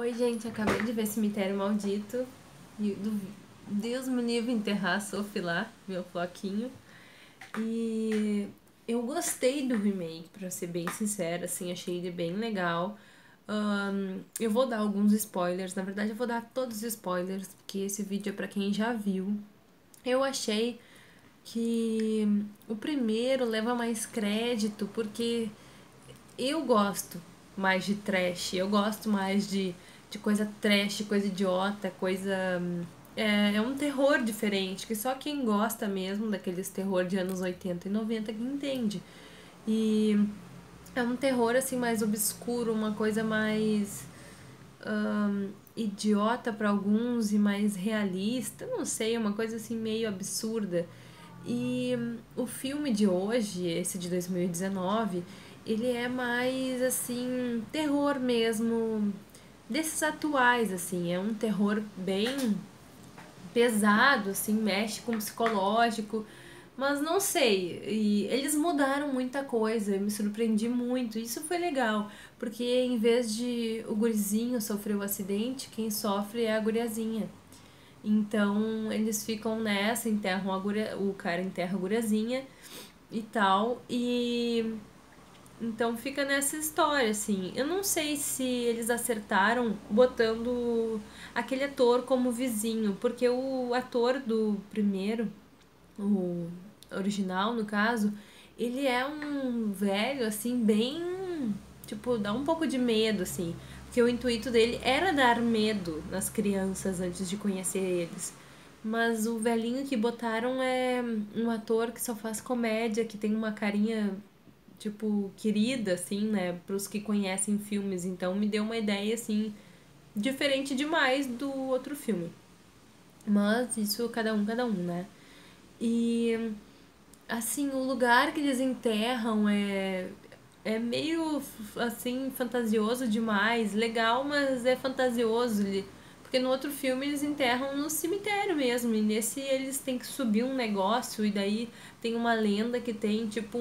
Oi, gente, acabei de ver Cemitério Maldito. E Deus me livre enterrar a Sophie lá, meu floquinho. E eu gostei do remake, pra ser bem sincera, assim, achei ele bem legal. Eu vou dar alguns spoilers, na verdade eu vou dar todos os spoilers, porque esse vídeo é pra quem já viu. Eu achei que o primeiro leva mais crédito, porque eu gosto mais de trash, eu gosto mais de coisa trash, coisa idiota, coisa. É um terror diferente, que só quem gosta mesmo daqueles terror de anos 80 e 90 que entende. E é um terror assim mais obscuro, uma coisa mais idiota para alguns e mais realista, não sei, uma coisa assim meio absurda. E o filme de hoje, esse de 2019, ele é mais assim, terror mesmo, desses atuais, assim, é um terror bem pesado, assim, mexe com o psicológico, mas não sei, e eles mudaram muita coisa, eu me surpreendi muito, isso foi legal, porque em vez de o gurizinho sofrer o acidente, quem sofre é a guriazinha. Então eles ficam nessa, enterram o cara enterra a guriazinha e tal, e então fica nessa história, assim. Eu não sei se eles acertaram botando aquele ator como vizinho, porque o ator do primeiro, o original no caso, ele é um velho, assim, bem. Tipo, dá um pouco de medo, assim. Porque o intuito dele era dar medo nas crianças antes de conhecer eles. Mas o velhinho que botaram é um ator que só faz comédia, que tem uma carinha tipo, querida, assim, né, pros que conhecem filmes. Então me deu uma ideia, assim, diferente demais do outro filme. Mas isso cada um, né? E, assim, o lugar que eles enterram é meio, assim, fantasioso demais. Legal, mas é fantasioso. Porque no outro filme eles enterram no cemitério mesmo. E nesse eles têm que subir um negócio. E daí tem uma lenda que tem, tipo,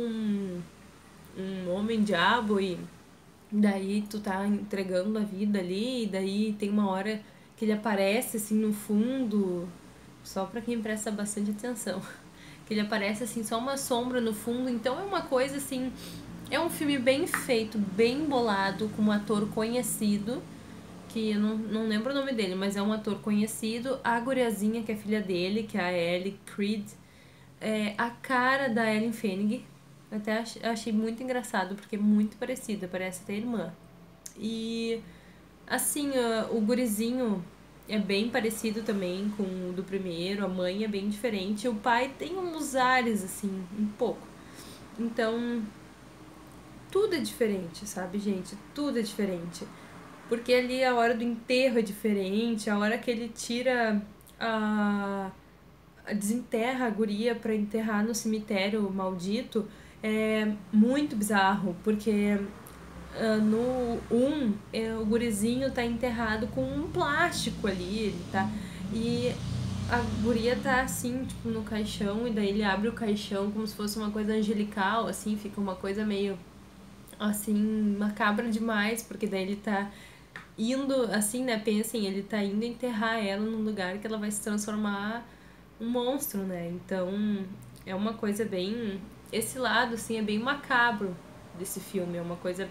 um homem-diabo e daí tu tá entregando a vida ali, e daí tem uma hora que ele aparece assim no fundo, só pra quem presta bastante atenção. Que ele aparece assim, só uma sombra no fundo, então é uma coisa assim. É um filme bem feito, bem bolado, com um ator conhecido, que eu não lembro o nome dele, mas é um ator conhecido. A guriazinha, que é filha dele, que é a Ellie Creed, é a cara da Ellen Fanning. Até achei muito engraçado, porque é muito parecida, parece ter irmã. E, assim, o gurizinho é bem parecido também com o do primeiro, a mãe é bem diferente. O pai tem uns ares, assim, um pouco. Então, tudo é diferente, sabe, gente? Tudo é diferente. Porque ali a hora do enterro é diferente, a hora que ele tira a desenterra a guria pra enterrar no cemitério maldito é muito bizarro, porque no o gurizinho tá enterrado com um plástico ali, ele tá. E a guria tá assim, tipo, no caixão, e daí ele abre o caixão como se fosse uma coisa angelical, assim, fica uma coisa meio assim, macabra demais, porque daí ele tá indo, assim, né? Pensem, ele tá indo enterrar ela num lugar que ela vai se transformar um monstro, né? Então é uma coisa bem. Esse lado, assim, é bem macabro desse filme, é uma coisa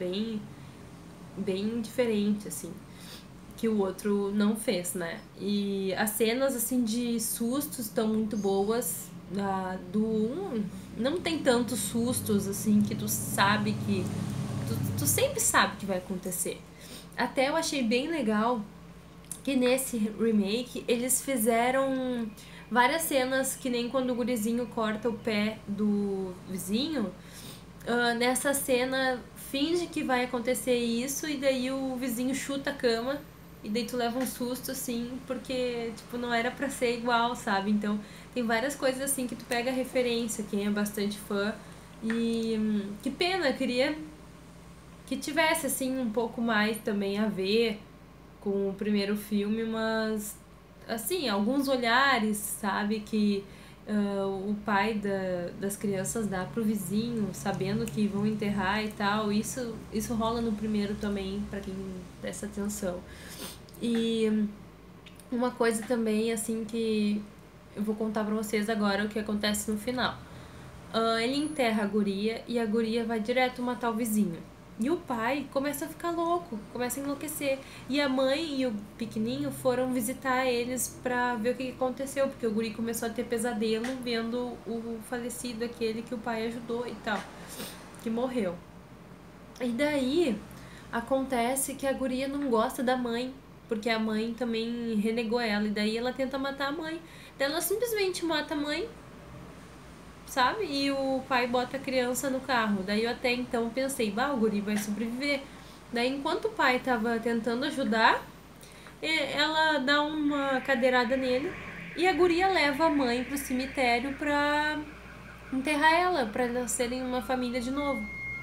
bem diferente, assim, que o outro não fez, né? E as cenas, assim, de sustos estão muito boas. Do não tem tantos sustos, assim, que tu sabe que. Tu sempre sabe que vai acontecer. Até eu achei bem legal que nesse remake eles fizeram várias cenas que nem quando o gurizinho corta o pé do vizinho. Nessa cena finge que vai acontecer isso e daí o vizinho chuta a cama e daí tu leva um susto assim, porque tipo não era pra ser igual, sabe? Então tem várias coisas assim que tu pega referência, quem é bastante fã. E que pena, eu queria que tivesse assim um pouco mais também a ver com o primeiro filme, mas assim, alguns olhares, sabe, que o pai das crianças dá pro vizinho, sabendo que vão enterrar e tal, isso rola no primeiro também, pra quem presta atenção. E uma coisa também, assim, que eu vou contar pra vocês agora o que acontece no final. Ele enterra a guria e a guria vai direto matar o vizinho. E o pai começa a ficar louco, começa a enlouquecer. E a mãe e o pequenininho foram visitar eles pra ver o que aconteceu, porque o guri começou a ter pesadelo vendo o falecido, aquele que o pai ajudou e tal, que morreu. E daí acontece que a guria não gosta da mãe, porque a mãe também renegou ela, e daí ela tenta matar a mãe. Daí ela simplesmente mata a mãe, sabe? E o pai bota a criança no carro. Daí eu até então pensei, bah, o guri vai sobreviver. Daí enquanto o pai tava tentando ajudar, ela dá uma cadeirada nele e a guria leva a mãe pro cemitério pra enterrar ela, pra elas serem uma família de novo.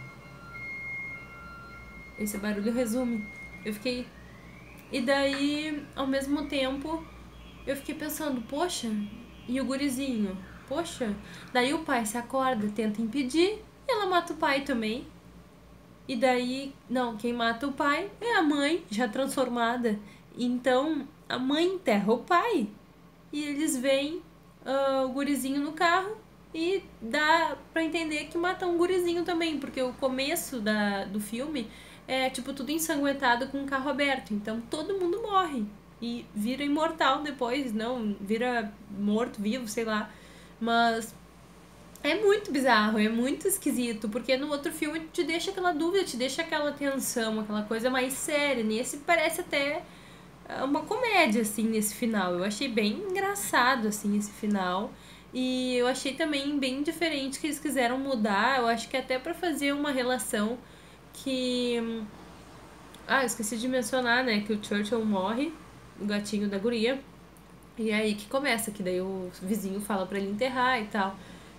Esse barulho resume. Eu fiquei. E daí, ao mesmo tempo, eu fiquei pensando, poxa, e o gurizinho? Poxa. Daí o pai se acorda, tenta impedir, e ela mata o pai também. E daí, não, quem mata o pai é a mãe, já transformada. Então, a mãe enterra o pai. E eles veem o gurizinho no carro e dá pra entender que matam um gurizinho também, porque o começo do filme é tipo tudo ensanguentado com o carro aberto, então todo mundo morre e vira imortal depois, não, vira morto, vivo, sei lá. Mas é muito bizarro, é muito esquisito, porque no outro filme te deixa aquela dúvida, te deixa aquela tensão, aquela coisa mais séria. Nesse parece até uma comédia, assim, nesse final. Eu achei bem engraçado, assim, esse final. E eu achei também bem diferente que eles quiseram mudar. Eu acho que até pra fazer uma relação que... Ah, eu esqueci de mencionar, né? Que o Churchill morre, o gatinho da guria. E é aí que começa, que daí o vizinho fala pra ele enterrar e tal.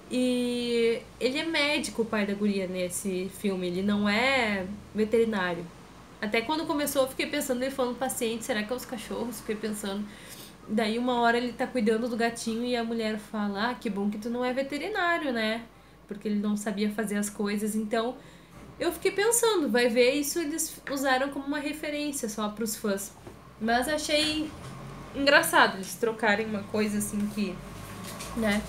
E ele é médico, o pai da guria, nesse filme. Ele não é veterinário. Até quando começou, eu fiquei pensando, ele falando paciente, será que é os cachorros? Fiquei pensando. Daí uma hora ele tá cuidando do gatinho e a mulher fala, ah, que bom que tu não é veterinário, né? Porque ele não sabia fazer as coisas. Então, eu fiquei pensando, vai ver, isso eles usaram como uma referência só pros fãs. Mas achei engraçado eles trocarem uma coisa assim que, né?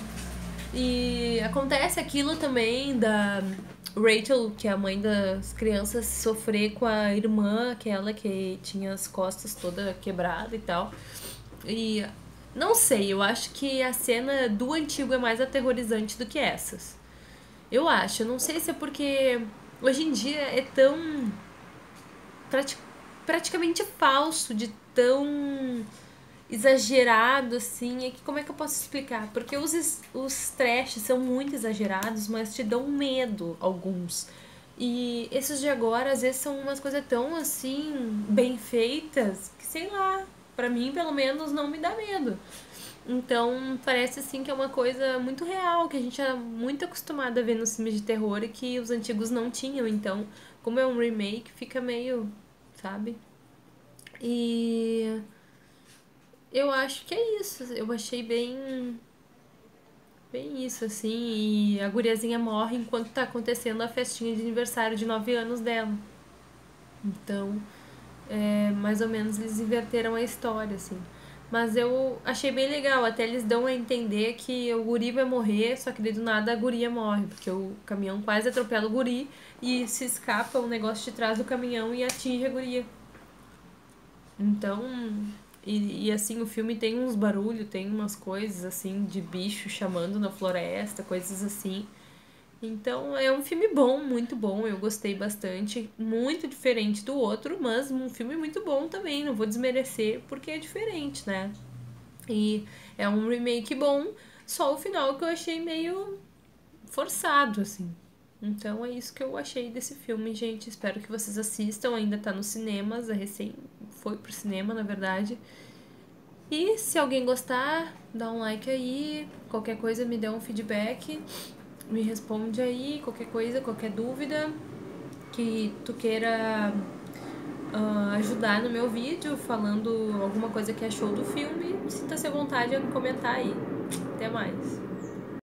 E acontece aquilo também da Rachel, que é a mãe das crianças, sofrer com a irmã, aquela que tinha as costas toda quebrada e tal. E não sei, eu acho que a cena do antigo é mais aterrorizante do que essas. Eu acho, eu não sei se é porque hoje em dia é tão prati praticamente falso, de tão exagerado, assim. É que como é que eu posso explicar? Porque os trashes são muito exagerados, mas te dão medo, alguns. E esses de agora, às vezes, são umas coisas tão, assim, bem feitas, que sei lá, pra mim, pelo menos, não me dá medo. Então, parece, assim, que é uma coisa muito real, que a gente é muito acostumado a ver nos filmes de terror e que os antigos não tinham. Então, como é um remake, fica meio, sabe? E eu acho que é isso. Eu achei bem isso, assim. E a guriazinha morre enquanto tá acontecendo a festinha de aniversário de 9 anos dela. Então, mais ou menos eles inverteram a história, assim. Mas eu achei bem legal, até eles dão a entender que o guri vai morrer, só que daí do nada a guria morre, porque o caminhão quase atropela o guri e se escapa um negócio de trás do caminhão e atinge a guria. Então, assim, o filme tem uns barulhos, tem umas coisas assim de bicho chamando na floresta, coisas assim. Então é um filme bom, muito bom, eu gostei bastante. Muito diferente do outro, mas um filme muito bom também, não vou desmerecer porque é diferente, né? E é um remake bom, só o final que eu achei meio forçado, assim. Então é isso que eu achei desse filme, gente. Espero que vocês assistam. Ainda tá nos cinemas, é recém foi pro cinema, na verdade. E se alguém gostar, dá um like aí. Qualquer coisa me dê um feedback. Me responde aí, qualquer coisa, qualquer dúvida que tu queira ajudar no meu vídeo, falando alguma coisa que achou do filme. Sinta-se à vontade em comentar aí. Até mais.